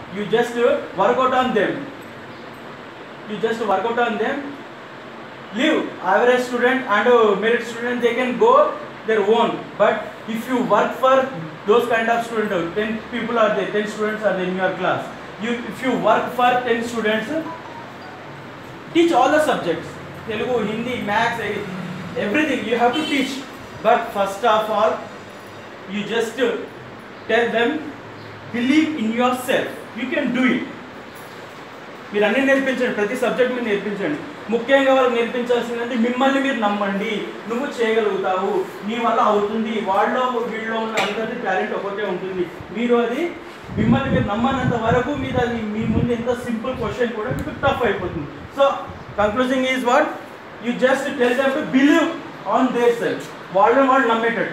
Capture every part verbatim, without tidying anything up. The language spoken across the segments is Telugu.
You just work out on them. You just work out on them. Leave average student and merit student, they can go their own. But if you work for those kind of students, ten people are there, ten students are there in your class. You, if you work for ten students, teach all the subjects, Telugu, Hindi, Maths, everything you have to teach. But first of all, you just tell them, believe in yourself. You can do it. మీరు అన్నీ నేర్పించండి, ప్రతి సబ్జెక్ట్ మీరు నేర్పించండి. ముఖ్యంగా వాళ్ళకి నేర్పించాల్సిందంటే మిమ్మల్ని మీరు నమ్మండి, నువ్వు చేయగలుగుతావు, నీ వల్ల అవుతుంది. వాళ్ళలో వీళ్ళలో ఉన్న అందరిది టాలెంట్ ఒకటే ఉంటుంది. మీరు అది మిమ్మల్ని మీరు నమ్మనంత వరకు మీరు అది మీ ముందు ఎంత సింపుల్ క్వశ్చన్ కూడా మీకు టఫ్ అయిపోతుంది. So concluding is what, you just tell them to believe on their self. వాళ్ళని వాళ్ళు నమ్మేటట్టు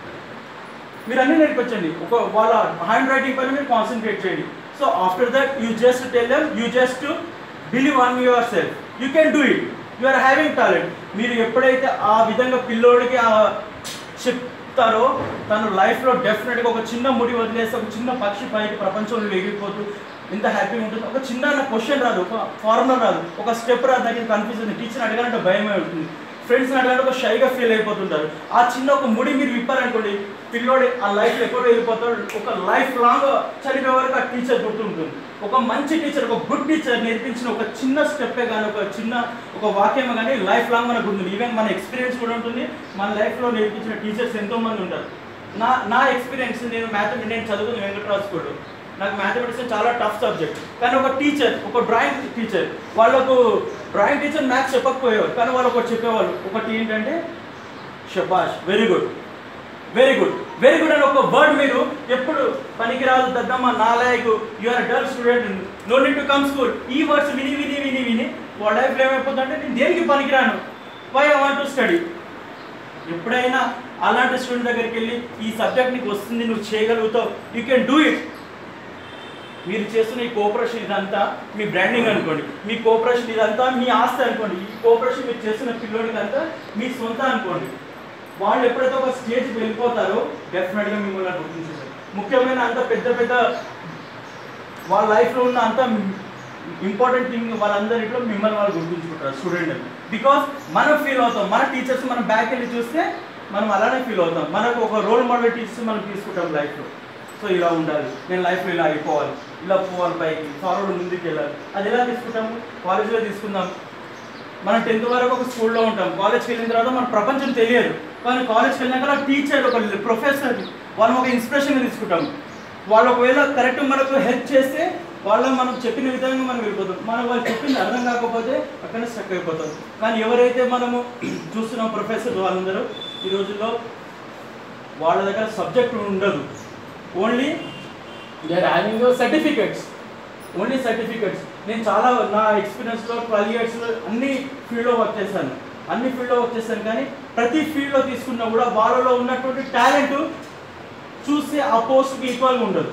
మీరు అన్నీ నేర్పించండి. ఒక వాళ్ళ హ్యాండ్ రైటింగ్ పైన మీరు కాన్సన్ట్రేట్ చేయండి. So after that you just tell them, you just believe on your self, you can do it, you are having talent. మీరు ఎప్పుడైతే ఆ విధంగా పిల్లోడికి చెప్తారో తను లైఫ్లో డెఫినెట్గా ఒక చిన్న ముడి వదిలేసి ఒక చిన్న పక్షి పైకి ప్రపంచంలో ఎగిరిపోతూ ఇంత హ్యాపీగా ఉంటుంది. ఒక చిన్న క్వశ్చన్ రాదు, ఒక ఫార్ములా రాదు, ఒక స్టెప్ రాదు, నాకు కన్ఫ్యూజన్, టీచర్ అడగాలంటే భయమే ఉంటుంది, ఫ్రెండ్స్ని అడగాలంటే ఒక షైగా ఫీల్ అయిపోతుంటారు. ఆ చిన్న ఒక ముడి మీరు విప్పారనుకోండి, పిల్లోడి ఆ లైఫ్లో ఎక్కడో వెళ్ళిపోతాడు. ఒక లైఫ్ లాంగ్ చనిపోయే వరకు ఆ టీచర్ గుర్తుంటుంది. ఒక మంచి టీచర్, ఒక గుడ్ టీచర్ నేర్పించిన ఒక చిన్న స్టెప్పే కానీ, ఒక చిన్న ఒక వాక్యమే కానీ లైఫ్ లాంగ్ మనకు ఉంటుంది. ఈవెన్ మన ఎక్స్పీరియన్స్ కూడా ఉంటుంది. మన లైఫ్లో నేర్పించిన టీచర్స్ ఎంతోమంది ఉంటారు. నా నా ఎక్స్పీరియన్స్, నేను మ్యాథమెటిక్స్ నేను చదువుకుని వెంకటరావు స్కూల్, నాకు మ్యాథమెటిక్స్ చాలా టఫ్ సబ్జెక్ట్. కానీ ఒక టీచర్, ఒక డ్రాయింగ్ టీచర్, వాళ్ళకు డ్రాయింగ్ టీచర్ మ్యాథ్స్ చెప్పకపోయేవారు, కానీ వాళ్ళు ఒకటి చెప్పేవాళ్ళు. ఒకటి ఏంటంటే షబాష్, very good, very good, very good అని ఒక వర్డ్ మీరు ఎప్పుడు పనికిరాదు, దద్దమ్మ, నాలాయకు, you are dull student, no need to come school, ఈ వర్డ్స్ విని విని విని విని వాళ్ళ లైఫ్లో ఏమైపోతుందంటే నేను దేనికి పనికిరాను, why I want to study. ఎప్పుడైనా అలాంటి స్టూడెంట్ దగ్గరికి వెళ్ళి ఈ సబ్జెక్ట్ నీకు వస్తుంది, నువ్వు చేయగలుగుతావు, యూ కెన్ డూ ఇట్. మీరు చేస్తున్న ఈ కోఆపరేషన్ ఇదంతా మీ బ్రాండింగ్ అనుకోండి, మీ కోఆపరేషన్ ఇదంతా మీ ఆస్తి అనుకోండి, ఈ కోఆపరేషన్ మీరు చేస్తున్న పిల్లోడికి అంతా మీ సొంత అనుకోండి. వాళ్ళు ఎప్పుడైతే ఒక స్టేజ్కి వెళ్ళిపోతారో డెఫినెట్గా మిమ్మల్ని గుర్తించేస్తారు. ముఖ్యమైన అంత పెద్ద పెద్ద వాళ్ళ లైఫ్లో ఉన్న అంత ఇంపార్టెంట్ థింగ్ వాళ్ళందరిలో మిమ్మల్ని వాళ్ళు గుర్తుంచుకుంటారు స్టూడెంట్ అని. బికాస్ మనం ఫీల్ అవుతాం, మన టీచర్స్ మనం బ్యాక్ వెళ్ళి చూస్తే మనం అలానే ఫీల్ అవుతాం. మనకు ఒక రోల్ మోడల్ టీచర్స్ మనం తీసుకుంటాం లైఫ్లో. సో ఇలా ఉండాలి, నేను లైఫ్లో ఇలా అయిపోవాలి, ఇలా పోవాలి, పైకి ఫార్వర్డ్ ముందుకు వెళ్ళాలి. అది ఎలా తీసుకుంటాము? కాలేజీలో తీసుకుందాం. మనం టెన్త్ వరకు ఒక స్కూల్లో ఉంటాం, కాలేజ్కి వెళ్ళిన తర్వాత మన ప్రపంచం తెలియదు. కానీ కాలేజ్కి వెళ్ళినాక టీచర్, ఒక ప్రొఫెసర్, వాళ్ళని ఒక ఇన్స్పిరేషన్గా తీసుకుంటాం. వాళ్ళు ఒకవేళ కరెక్ట్ మనకు హెల్ప్ చేస్తే వాళ్ళని మనం చెప్పిన విధంగా మనం వెళ్ళిపోతాం. మనం వాళ్ళు చెప్పింది అర్థం కాకపోతే అక్కడే స్టక్ అయిపోతాం. కానీ ఎవరైతే మనము చూస్తున్నాం ప్రొఫెసర్ వాళ్ళందరూ ఈ రోజుల్లో వాళ్ళ దగ్గర సబ్జెక్ట్ ఉండదు, only they are having certificates, only certificates. నేను చాలా నా ఎక్స్పీరియన్స్లో ట్వెల్వ్ ఇయర్స్ అన్ని ఫీల్డ్లో వర్క్ చేశాను, అన్ని ఫీల్డ్లో వర్క్ చేశాను. కానీ ప్రతి ఫీల్డ్లో తీసుకున్నా కూడా వాళ్ళలో ఉన్నటువంటి టాలెంట్ చూస్తే ఆ పోస్ట్కి ఈక్వల్గా ఉండదు.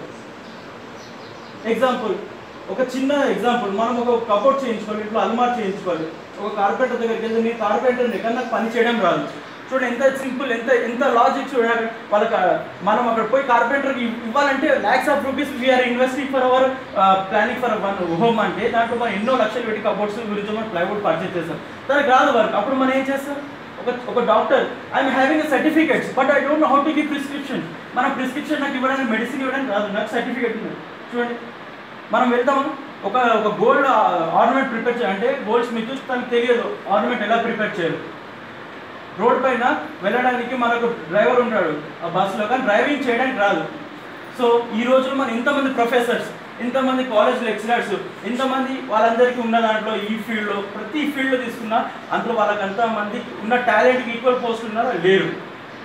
ఎగ్జాంపుల్, ఒక చిన్న ఎగ్జాంపుల్, మనం ఒక కబోర్డ్ చేయించుకోవాలి, ఇంట్లో అల్మార్ చేయించుకోవాలి. ఒక కార్పెంటర్ దగ్గరికి వెళ్తే నీ కార్పెంటర్ ఎక్కడ నాకు పని చేయడం రాదు. చూడండి ఎంత సింపుల్, ఎంత ఎంత లాజిక్ చూడండి. వాళ్ళకి మనం అక్కడ పోయి కార్పెంటర్కి ఇవ్వాలంటే lakhs of rupees we are investing for our planning for one home అంటే దాంట్లో మనం ఎన్నో లక్షలు పెట్టి కబోర్డ్స్ గురించి మనం ప్లైవుడ్ పర్చేస్ చేస్తాం, దానికి రాదు వర్క్. అప్పుడు మనం ఏం చేస్తాం? ఒక ఒక doctor, I'm having a certificates but I don't know how to give prescription. మన ప్రిస్క్రిప్షన్ నాకు ఇవ్వడానికి, మెడిసిన్ ఇవ్వడానికి రాదు, నాకు సర్టిఫికేట్ ఉంది. చూడండి, మనం వెళ్తాము ఒక ఒక గోల్డ్ ఆర్నమెంట్ ప్రిపేర్ చేయాలంటే గోల్డ్ స్మిత్ తనకు తెలియదు ఆర్నమెంట్ ఎలా ప్రిపేర్ చేయాలి. రోడ్ పైన వెళ్ళడానికి మనకు డ్రైవర్ ఉంటాడు ఆ బస్సులో, కానీ డ్రైవింగ్ చేయడానికి రాదు. సో ఈ రోజులో మనం ఇంతమంది ప్రొఫెసర్స్, ఇంతమంది కాలేజ్ లెక్చరర్స్, ఇంతమంది వాళ్ళందరికీ ఉన్న దాంట్లో ఈ ఫీల్డ్లో ప్రతి ఫీల్డ్లో తీసుకున్నా అందులో వాళ్ళకి అంతమంది ఉన్న టాలెంట్కి ఈక్వల్ పోస్ట్ ఉన్నారో లేరు.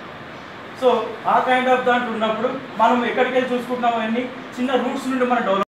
సో ఆ కైండ్ ఆఫ్ దాంట్లో ఉన్నప్పుడు మనం ఎక్కడికి వెళ్ళి చూసుకుంటున్నాం, అన్ని చిన్న రూట్స్ నుండి మనం డెవలప్